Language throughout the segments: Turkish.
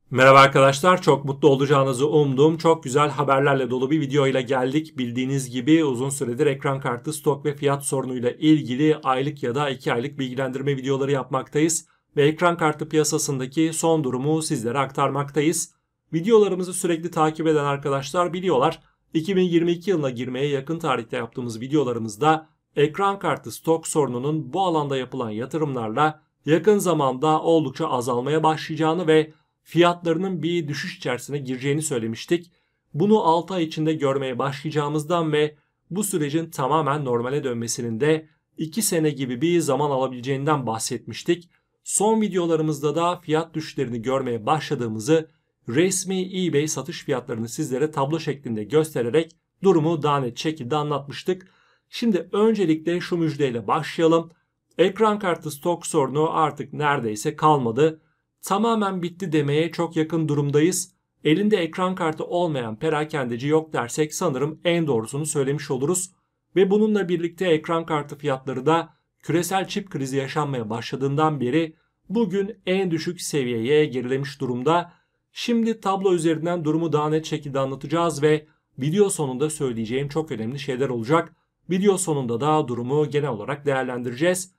Merhaba arkadaşlar, çok mutlu olacağınızı umduğum çok güzel haberlerle dolu bir video ile geldik. Bildiğiniz gibi uzun süredir ekran kartı stok ve fiyat sorunuyla ilgili aylık ya da 2 aylık bilgilendirme videoları yapmaktayız. Ve ekran kartı piyasasındaki son durumu sizlere aktarmaktayız. Videolarımızı sürekli takip eden arkadaşlar biliyorlar. 2022 yılına girmeye yakın tarihte yaptığımız videolarımızda ekran kartı stok sorununun bu alanda yapılan yatırımlarla yakın zamanda oldukça azalmaya başlayacağını ve fiyatlarının bir düşüş içerisine gireceğini söylemiştik. Bunu 6 ay içinde görmeye başlayacağımızdan ve bu sürecin tamamen normale dönmesinin de 2 sene gibi bir zaman alabileceğinden bahsetmiştik. Son videolarımızda da fiyat düşüşlerini görmeye başladığımızı, resmi eBay satış fiyatlarını sizlere tablo şeklinde göstererek durumu daha net şekilde anlatmıştık. Şimdi öncelikle şu müjdeyle başlayalım. Ekran kartı stok sorunu artık neredeyse kalmadı. Tamamen bitti demeye çok yakın durumdayız. Elinde ekran kartı olmayan perakendeci yok dersek sanırım en doğrusunu söylemiş oluruz. Ve bununla birlikte ekran kartı fiyatları da küresel çip krizi yaşanmaya başladığından beri bugün en düşük seviyeye gerilemiş durumda. Şimdi tablo üzerinden durumu daha net şekilde anlatacağız ve video sonunda söyleyeceğim çok önemli şeyler olacak. Video sonunda da durumu genel olarak değerlendireceğiz.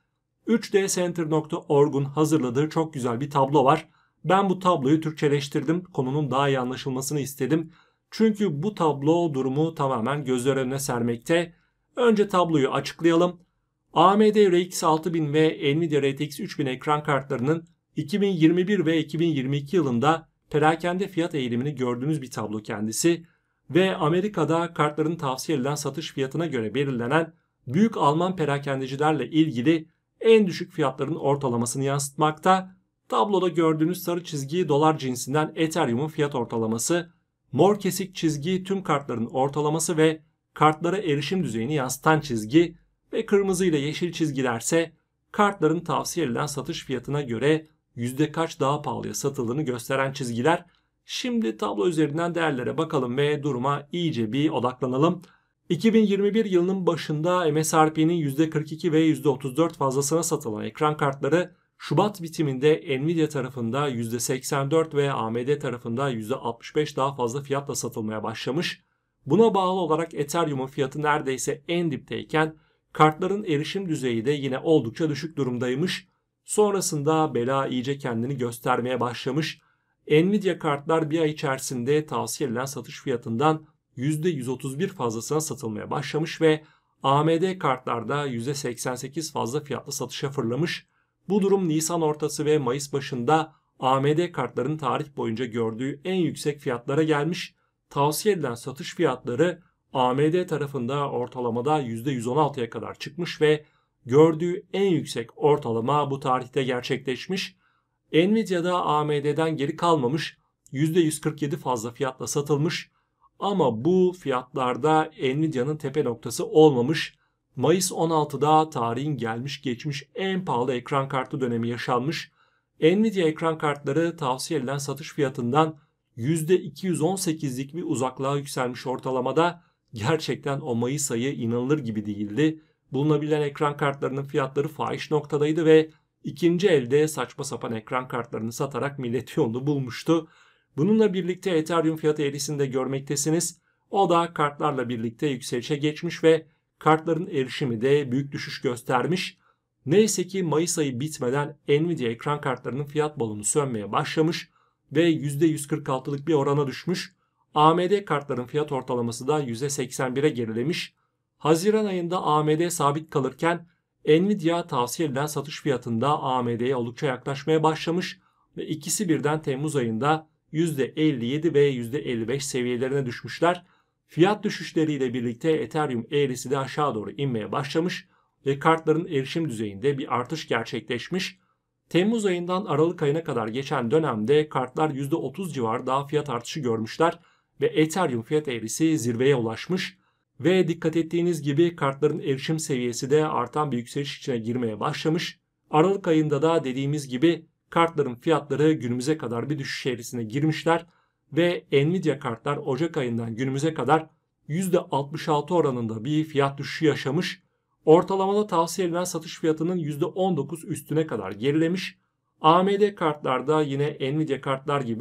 3dcenter.org'un hazırladığı çok güzel bir tablo var. Ben bu tabloyu Türkçeleştirdim. Konunun daha iyi anlaşılmasını istedim. Çünkü bu tablo durumu tamamen gözler önüne sermekte. Önce tabloyu açıklayalım. AMD RX 6000 ve Nvidia RTX 3000 ekran kartlarının 2021 ve 2022 yılında perakende fiyat eğilimini gördüğünüz bir tablo kendisi. Ve Amerika'da kartların tavsiye edilen satış fiyatına göre belirlenen büyük Alman perakendecilerle ilgili en düşük fiyatların ortalamasını yansıtmakta. Tabloda gördüğünüz sarı çizgi dolar cinsinden Ethereum'un fiyat ortalaması, mor kesik çizgi tüm kartların ortalaması ve kartlara erişim düzeyini yansıtan çizgi ve kırmızı ile yeşil çizgilerse kartların tavsiye edilen satış fiyatına göre yüzde kaç daha pahalıya satıldığını gösteren çizgiler. Şimdi tablo üzerinden değerlere bakalım ve duruma iyice bir odaklanalım. 2021 yılının başında MSRP'nin %42 ve %34 fazlasına satılan ekran kartları Şubat bitiminde Nvidia tarafında %84 ve AMD tarafında %65 daha fazla fiyatla satılmaya başlamış. Buna bağlı olarak Ethereum'un fiyatı neredeyse en dipteyken kartların erişim düzeyi de yine oldukça düşük durumdaymış. Sonrasında bela iyice kendini göstermeye başlamış. Nvidia kartlar bir ay içerisinde tavsiye edilen satış fiyatından %131 fazlasına satılmaya başlamış ve AMD kartlarda %88 fazla fiyatla satışa fırlamış. Bu durum Nisan ortası ve Mayıs başında AMD kartların tarih boyunca gördüğü en yüksek fiyatlara gelmiş. Tavsiye edilen satış fiyatları AMD tarafında ortalamada %116'ya kadar çıkmış ve gördüğü en yüksek ortalama bu tarihte gerçekleşmiş. Nvidia'da AMD'den geri kalmamış, %147 fazla fiyatla satılmış. Ama bu fiyatlarda Nvidia'nın tepe noktası olmamış. Mayıs 16'da tarihin gelmiş geçmiş en pahalı ekran kartı dönemi yaşanmış. Nvidia ekran kartları tavsiye edilen satış fiyatından %218'lik bir uzaklığa yükselmiş ortalamada. Gerçekten o Mayıs ayı inanılır gibi değildi. Bulunabilen ekran kartlarının fiyatları fahiş noktadaydı ve ikinci elde saçma sapan ekran kartlarını satarak millet yolunu bulmuştu. Bununla birlikte Ethereum fiyat eğrisini de görmektesiniz. O da kartlarla birlikte yükselişe geçmiş ve kartların erişimi de büyük düşüş göstermiş. Neyse ki Mayıs ayı bitmeden Nvidia ekran kartlarının fiyat balonu sönmeye başlamış ve %146'lık bir orana düşmüş. AMD kartların fiyat ortalaması da %81'e gerilemiş. Haziran ayında AMD sabit kalırken Nvidia tavsiye edilen satış fiyatında AMD'ye oldukça yaklaşmaya başlamış ve ikisi birden Temmuz ayında %57 ve %55 seviyelerine düşmüşler. Fiyat düşüşleriyle birlikte Ethereum eğrisi de aşağı doğru inmeye başlamış ve kartların erişim düzeyinde bir artış gerçekleşmiş. Temmuz ayından Aralık ayına kadar geçen dönemde kartlar %30 civarı daha fiyat artışı görmüşler ve Ethereum fiyat eğrisi zirveye ulaşmış. Ve dikkat ettiğiniz gibi kartların erişim seviyesi de artan bir yükseliş içine girmeye başlamış. Aralık ayında da dediğimiz gibi kartların fiyatları günümüze kadar bir düşüş eğrisine girmişler ve Nvidia kartlar Ocak ayından günümüze kadar %66 oranında bir fiyat düşüşü yaşamış. Ortalamada tavsiye edilen satış fiyatının %19 üstüne kadar gerilemiş. AMD kartlarda yine Nvidia kartlar gibi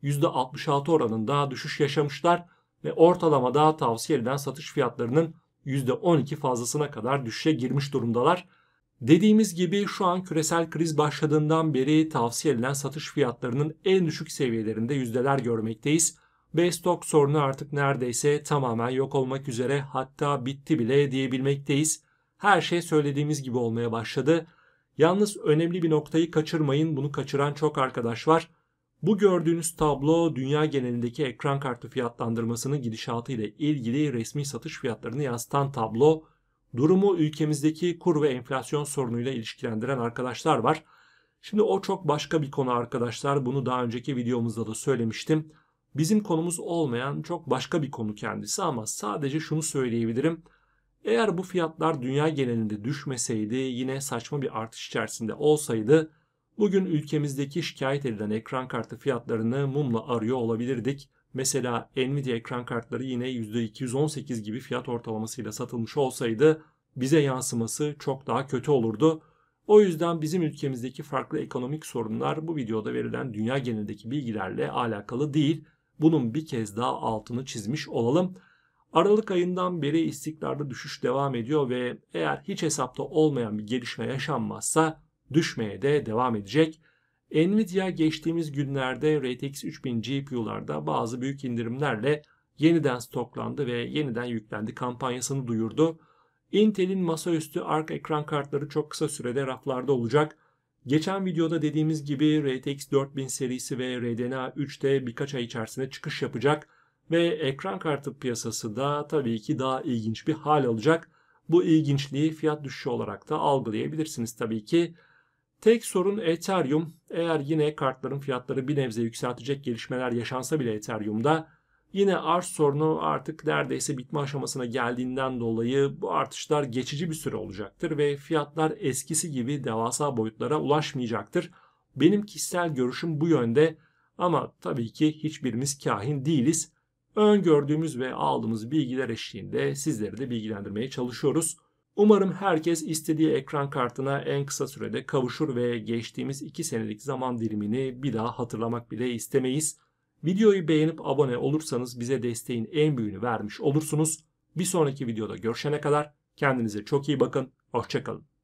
%66 oranında düşüş yaşamışlar ve ortalamada tavsiye edilen satış fiyatlarının %12 fazlasına kadar düşüşe girmiş durumdalar. Dediğimiz gibi şu an küresel kriz başladığından beri tavsiye edilen satış fiyatlarının en düşük seviyelerinde yüzdeler görmekteyiz. Stok sorunu artık neredeyse tamamen yok olmak üzere, hatta bitti bile diyebilmekteyiz. Her şey söylediğimiz gibi olmaya başladı. Yalnız önemli bir noktayı kaçırmayın. Bunu kaçıran çok arkadaş var. Bu gördüğünüz tablo dünya genelindeki ekran kartı fiyatlandırmasının gidişatı ile ilgili resmi satış fiyatlarını yansıtan tablo. Durumu ülkemizdeki kur ve enflasyon sorunuyla ilişkilendiren arkadaşlar var. Şimdi o çok başka bir konu arkadaşlar. Bunu daha önceki videomuzda da söylemiştim. Bizim konumuz olmayan çok başka bir konu kendisi, ama sadece şunu söyleyebilirim. Eğer bu fiyatlar dünya genelinde düşmeseydi, yine saçma bir artış içerisinde olsaydı, bugün ülkemizdeki şikayet edilen ekran kartı fiyatlarını mumla arıyor olabilirdik. Mesela Nvidia ekran kartları yine %218 gibi fiyat ortalamasıyla satılmış olsaydı bize yansıması çok daha kötü olurdu. O yüzden bizim ülkemizdeki farklı ekonomik sorunlar bu videoda verilen dünya genelindeki bilgilerle alakalı değil. Bunun bir kez daha altını çizmiş olalım. Aralık ayından beri istikrarlı düşüş devam ediyor ve eğer hiç hesapta olmayan bir gelişme yaşanmazsa düşmeye de devam edecek. Nvidia geçtiğimiz günlerde RTX 3000 GPU'larda bazı büyük indirimlerle yeniden stoklandı ve yeniden yüklendi kampanyasını duyurdu. Intel'in masaüstü ARC ekran kartları çok kısa sürede raflarda olacak. Geçen videoda dediğimiz gibi RTX 4000 serisi ve RDNA 3'te birkaç ay içerisinde çıkış yapacak ve ekran kartı piyasası da tabii ki daha ilginç bir hal alacak. Bu ilginçliği fiyat düşüşü olarak da algılayabilirsiniz tabii ki. Tek sorun Ethereum. Eğer yine kartların fiyatları bir nebze yükseltecek gelişmeler yaşansa bile Ethereum'da, yine arz sorunu artık neredeyse bitme aşamasına geldiğinden dolayı bu artışlar geçici bir süre olacaktır ve fiyatlar eskisi gibi devasa boyutlara ulaşmayacaktır. Benim kişisel görüşüm bu yönde, ama tabii ki hiçbirimiz kahin değiliz. Öngördüğümüz ve aldığımız bilgiler eşliğinde sizleri de bilgilendirmeye çalışıyoruz. Umarım herkes istediği ekran kartına en kısa sürede kavuşur ve geçtiğimiz 2 senelik zaman dilimini bir daha hatırlamak bile istemeyiz. Videoyu beğenip abone olursanız bize desteğin en büyüğünü vermiş olursunuz. Bir sonraki videoda görüşene kadar kendinize çok iyi bakın. Hoşça kalın.